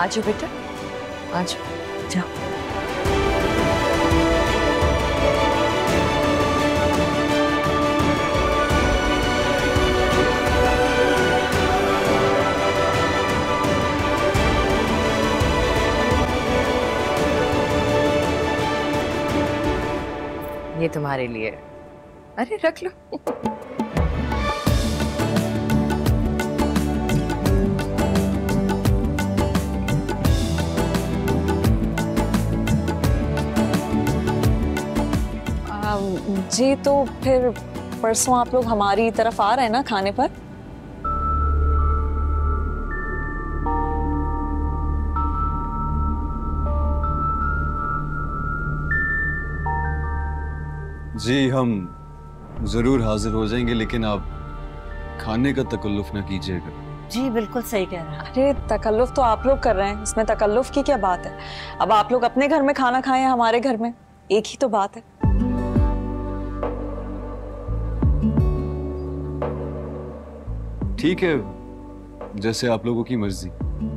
आज बेटा आज जाओ। ये तुम्हारे लिए। अरे रख लो। जी तो फिर परसों आप लोग हमारी तरफ आ रहे हैं ना खाने पर? जी हम जरूर हाजिर हो जाएंगे, लेकिन आप खाने का तकल्लुफ ना कीजिएगा। जी बिल्कुल सही कह रहे हैं। अरे तकल्लुफ तो आप लोग कर रहे हैं, इसमें तकल्लुफ की क्या बात है? अब आप लोग अपने घर में खाना खाएं, हमारे घर में, एक ही तो बात है। ठीक है, जैसे आप लोगों की मर्जी।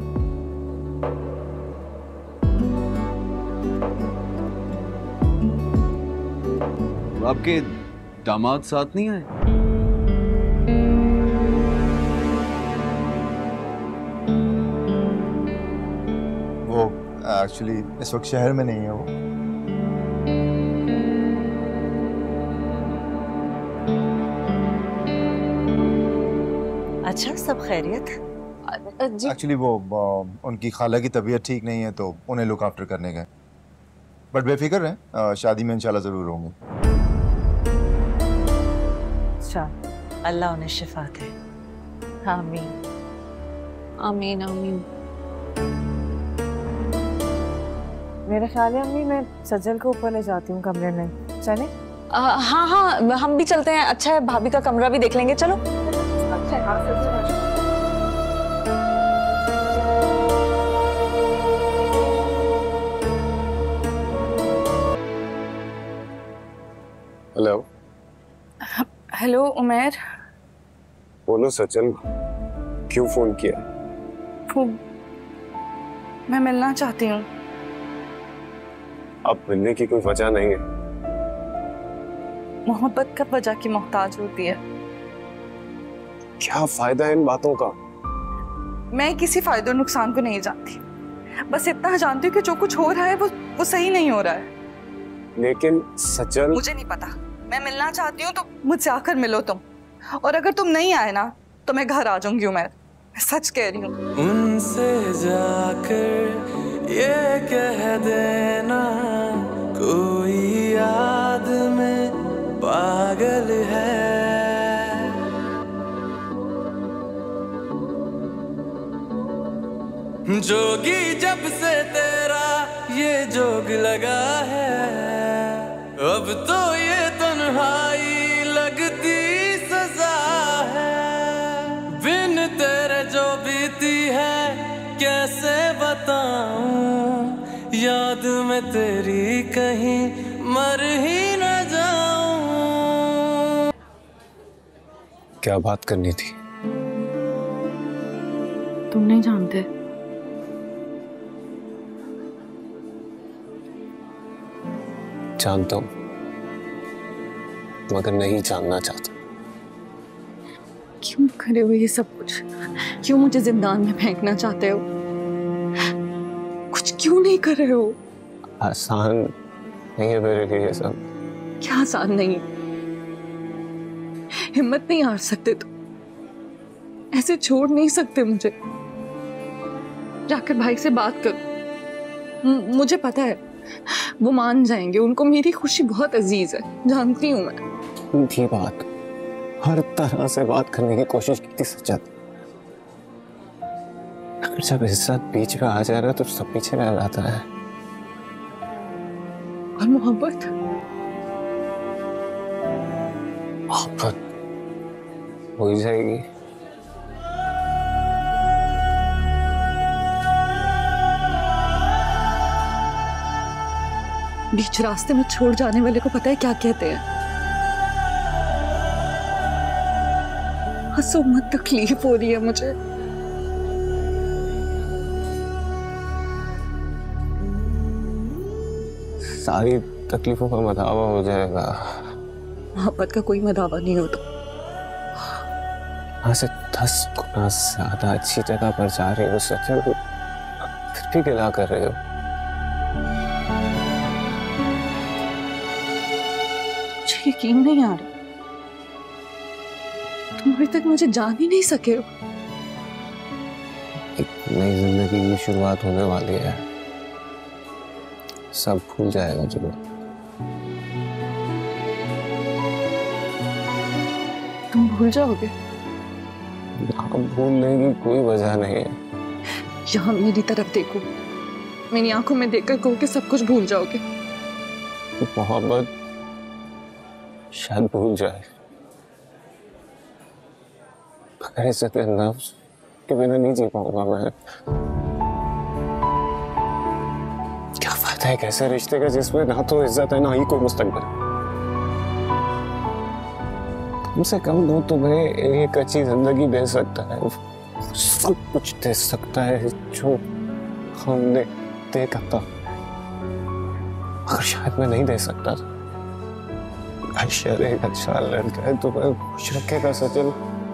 आपके दामाद साथ नहीं आए? वो एक्चुअली इस वक्त शहर में नहीं है वो। अच्छा, सब खैरियत? एक्चुअली वो उनकी खाला की तबीयत ठीक नहीं है तो उन्हें लुक आफ्टर करने गए। बट बेफिक्र हैं, शादी में इंशाल्लाह जरूर होंगे। अच्छा, अल्लाह उन्हें शिफा दे। आमीन आमीन आमीन। मेरा ख्याल है अम्मी, मैं सज्जल को ऊपर ले जाती हूँ कमरे में, चले? हाँ हाँ हम भी चलते हैं। अच्छा है, भाभी का कमरा भी देख लेंगे। चलो। हेलो। हेलो उमैर। बोलो सचल, क्यों फोन किया? मैं मिलना चाहती हूँ। अब मिलने की कोई वजह नहीं है। मोहब्बत कब वजह की मोहताज होती है? क्या फायदा है इन बातों का? मैं किसी फायदे नुकसान को नहीं जानती, बस इतना जानती हूँ कि जो कुछ हो रहा है वो सही नहीं हो रहा है। लेकिन सचल, मुझे नहीं पता। मैं मिलना चाहती हूँ तो मुझसे आकर मिलो तुम, और अगर तुम नहीं आए ना तो मैं घर आ जाऊंगी उमैर, मैं सच कह रही हूँ। उनसे जाकर ये कह देना कोई याद में पागल है। जोगी जब से तेरा ये जोग लगा है, अब तो ये तन्हाई लगती सजा है। बिन तेरे जो बीती है कैसे बताऊं, याद में तेरी कहीं मर ही न जाऊं। क्या बात करनी थी? तुम नहीं जानते। जानता हूं, मगर नहीं जानना चाहता। क्यों करे हो ये सब कुछ? क्यों मुझे जिंदान में फेंकना चाहते हो? कुछ क्यों नहीं कर रहे हो? आसान नहीं है मेरे लिए ये सब। क्या आसान नहीं? हिम्मत नहीं हार सकते तुम? ऐसे छोड़ नहीं सकते मुझे? जाकर भाई से बात करो। मुझे पता है वो मान जाएंगे, उनको मेरी खुशी बहुत अजीज है, जानती हूँ मैं। उनकी बात हर तरह से बात करने की कोशिश की थी सच्चा, अगर जब इज्जत बीच में आ जा रहा है तो सब पीछे रह जाता है। और मोहब्बत मोहब्बत हो ही जाएगी। बीच रास्ते में छोड़ जाने वाले को पता है क्या कहते हैं? हंसो मत, तकलीफ हो रही है मुझे। सारी तकलीफों का मदावा हो जाएगा। मोहब्बत का कोई मदावा नहीं होता। यहाँ से 10 गुना ज्यादा अच्छी जगह पर जा रहे हो सचिन, फिर भी गिला कर रहे हो। मुझे यकीन नहीं आ रहा, तुम अभी तक मुझे जान ही नहीं सके हो। एक नई जिंदगी की शुरुआत होने वाली है, सब भूल जाएगा जुबा। तुम भूल जाओगे? भूलने की कोई वजह नहीं है। यहाँ मेरी तरफ देखो, मेरी आंखों में देखकर कहो कि सब कुछ भूल जाओगे। मोहब्बत शायद भूल जाए, मगर इज्जत नफ्स के बिना नहीं जी पाऊंगा मैं। क्या फायदा है कैसे रिश्ते का जिसमें ना तो इज्जत है ना ही कोई मुस्तकबिल। कम से कम वो तुम्हें एक अच्छी जिंदगी दे सकता है, सब कुछ दे सकता है जो हमने देखा था, मगर शायद मैं नहीं दे सकता। अशर एक अच्छा लड़का है, तुम्हें खुश रखेगा सचिन।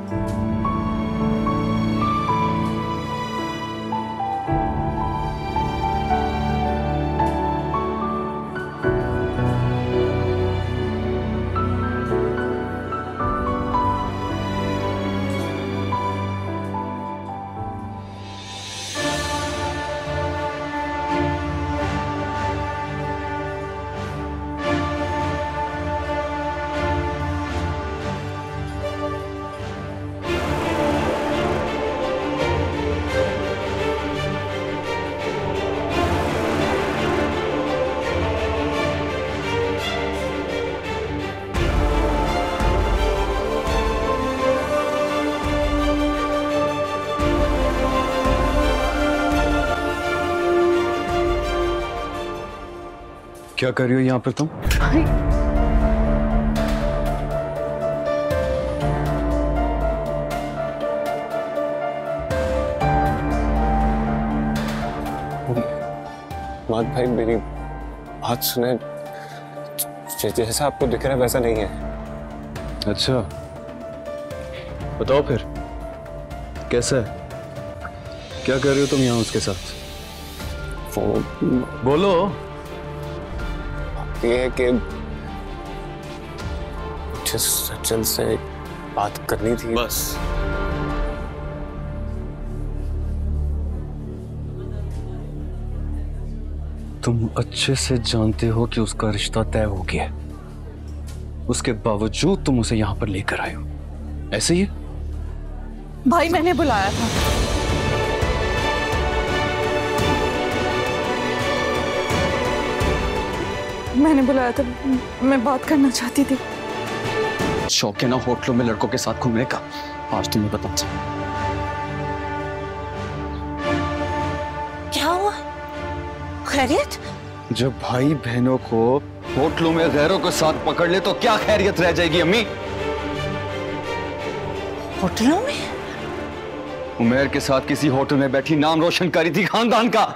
क्या कर रही हो यहाँ पर तुम? भाई मात भाई मेरी बात सुने, जैसा आपको दिख रहा है वैसा नहीं है। अच्छा बताओ फिर कैसा है? क्या कर रहे हो तुम यहाँ उसके साथ? वो बोलो। ये है कि मुझे सचिन से बात करनी थी बस। तुम अच्छे से जानते हो कि उसका रिश्ता तय हो गया है, उसके बावजूद तुम उसे यहां पर लेकर आए हो, ऐसे ही है? भाई मैंने बुलाया था। मैंने बुलाया था, मैं बात करना चाहती थी। शौक है ना होटलों में लड़कों के साथ घूमने का, आज तुम्हें पता चला। क्या हुआ? खैरियत? जब भाई बहनों को होटलों में गैरों के साथ पकड़ ले तो क्या खैरियत रह जाएगी अम्मी? होटलों में? उमेर के साथ किसी होटल में बैठी नाम रोशन करी थी खानदान का।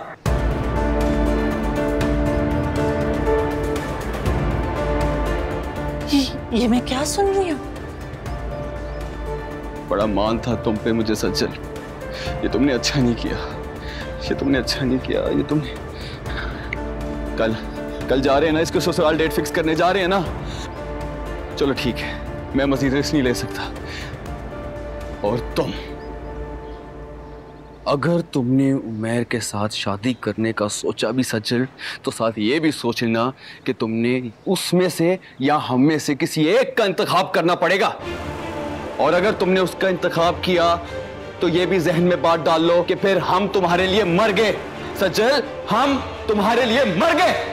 ये मैं क्या सुन रही हूँ? बड़ा मान था तुम पे मुझे सज्जल, ये तुमने अच्छा नहीं किया, ये तुमने अच्छा नहीं किया। ये तुमने कल जा रहे हैं ना, इसको ससुराल डेट फिक्स करने जा रहे हैं ना। चलो ठीक है, मैं मजीद रिस्क नहीं ले सकता। और तुम, अगर तुमने उमैर के साथ शादी करने का सोचा भी सज्जल, तो साथ ये भी सोच लेना कि तुमने उसमें से या हम में से किसी एक का इंतखाब करना पड़ेगा। और अगर तुमने उसका इंतखाब किया तो ये भी जहन में बात डाल लो कि फिर हम तुम्हारे लिए मर गए। सज्जल, हम तुम्हारे लिए मर गए।